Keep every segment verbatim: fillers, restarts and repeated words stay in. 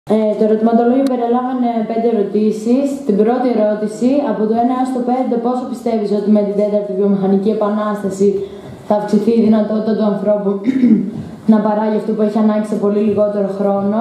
Ε, το ερωτηματολόγιο περιλάμβανε πέντε ερωτήσεις. Την πρώτη ερώτηση, από το ένα έως το πέντε, πόσο πιστεύεις ότι με την τέταρτη βιομηχανική επανάσταση θα αυξηθεί η δυνατότητα του ανθρώπου να παράγει αυτό που έχει ανάγκη σε πολύ λιγότερο χρόνο?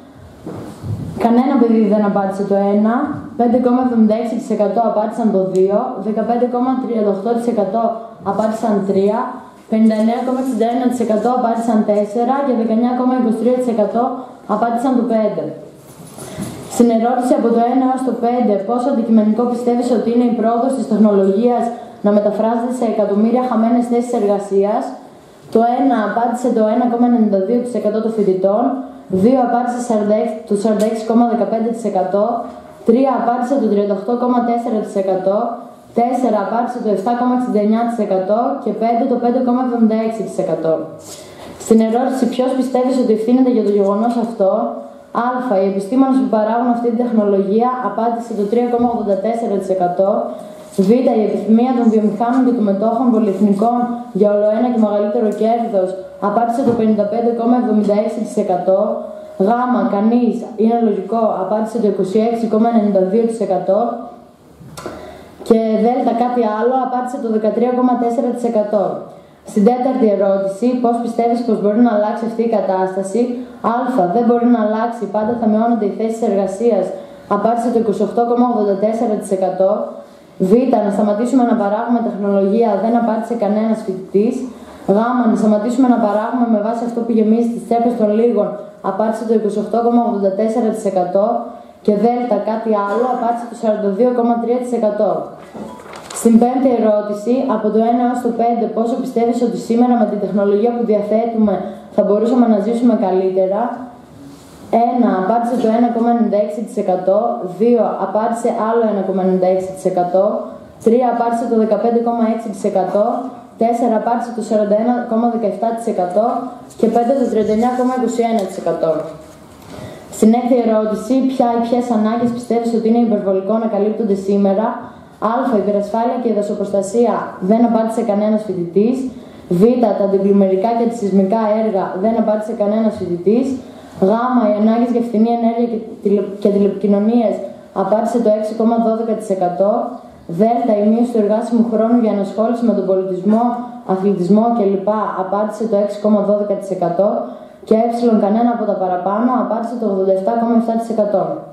Κανένα παιδί δεν απάντησε το ένα, πέντε κόμμα εβδομήντα έξι τοις εκατό απάντησαν το δύο, δεκαπέντε κόμμα τριάντα οκτώ τοις εκατό απάντησαν τρία, πενήντα εννέα κόμμα εξήντα ένα τοις εκατό απάντησαν τέσσερα και δεκαεννέα κόμμα είκοσι τρία τοις εκατό απάντησαν το πέντε. Στην ερώτηση από το ένα έως το πέντε, πόσο αντικειμενικό πιστεύεις ότι είναι η πρόοδος της τεχνολογίας να μεταφράζεται σε εκατομμύρια χαμένες θέσεις εργασίας? Το ένα απάντησε το ένα κόμμα ενενήντα δύο τοις εκατό των φοιτητών, δύο απάντησε το σαράντα έξι κόμμα δεκαπέντε τοις εκατό, τρία απάντησε το τριάντα οκτώ κόμμα τέσσερα τοις εκατό, τέσσερα απάντησε το επτά κόμμα εξήντα εννέα τοις εκατό και πέντε το πέντε κόμμα εβδομήντα έξι τοις εκατό. Στην ερώτηση ποιος πιστεύεις ότι ευθύνεται για το γεγονός αυτό, Α. Οι επιστήμονες που παράγουν αυτή την τεχνολογία απάντησε το τρία κόμμα ογδόντα τέσσερα τοις εκατό, Β. Η επιθυμία των βιομηχάνων και των μετόχων πολυεθνικών για ολοένα και μεγαλύτερο κέρδος απάντησε το πενήντα πέντε κόμμα εβδομήντα έξι τοις εκατό, Γ. Κανείς, είναι λογικό, απάντησε το είκοσι έξι κόμμα ενενήντα δύο τοις εκατό και Δ. Κάτι άλλο απάντησε το δεκατρία κόμμα τέσσερα τοις εκατό. Στην τέταρτη ερώτηση, πώς πιστεύεις πως μπορεί να αλλάξει αυτή η κατάσταση? Α. Δεν μπορεί να αλλάξει, πάντα θα μειώνονται οι θέσεις εργασίας, απάντησε το είκοσι οκτώ κόμμα ογδόντα τέσσερα τοις εκατό. Β. Να σταματήσουμε να παράγουμε τεχνολογία, δεν απάντησε κανένας φοιτητής. Γ. Να σταματήσουμε να παράγουμε με βάση αυτό που γεμίζει τις τσέπες των λίγων, απάντησε το είκοσι οκτώ κόμμα ογδόντα τέσσερα τοις εκατό και Δ. Κάτι άλλο, απάντησε το σαράντα δύο κόμμα τρία τοις εκατό. Στην πέμπτη ερώτηση, από το ένα έως το πέντε, πόσο πιστεύεις ότι σήμερα με την τεχνολογία που διαθέτουμε θα μπορούσαμε να ζήσουμε καλύτερα? ένα. Απάντησε το ένα κόμμα ενενήντα έξι τοις εκατό, δύο. Απάντησε άλλο ένα κόμμα ενενήντα έξι τοις εκατό, τρία. Απάντησε το δεκαπέντε κόμμα έξι τοις εκατό, τέσσερα. Απάντησε το σαράντα ένα κόμμα δεκαεπτά τοις εκατό και πέντε το τριάντα εννέα κόμμα είκοσι ένα τοις εκατό. Στην έκτη ερώτηση, ποια ή ποιες ανάγκες πιστεύεις ότι είναι υπερβολικό να καλύπτονται σήμερα? Α. Υπερασφάλεια και δασοπροστασία, δεν απάντησε κανένας φοιτητής. Β. Τα αντιπλημμυρικά και τα σεισμικά έργα, δεν απάντησε κανένας φοιτητής. Γ. Οι ανάγκες για φθηνή ενέργεια και τηλεπικοινωνίες, απάντησε το έξι κόμμα δώδεκα τοις εκατό. Δ. Η μείωση του εργάσιμου χρόνου για ενασχόληση με τον πολιτισμό, αθλητισμό κλπ. Απάντησε το έξι κόμμα δώδεκα τοις εκατό. Και Ε. Κανένα από τα παραπάνω, απάντησε το ογδόντα επτά κόμμα επτά τοις εκατό.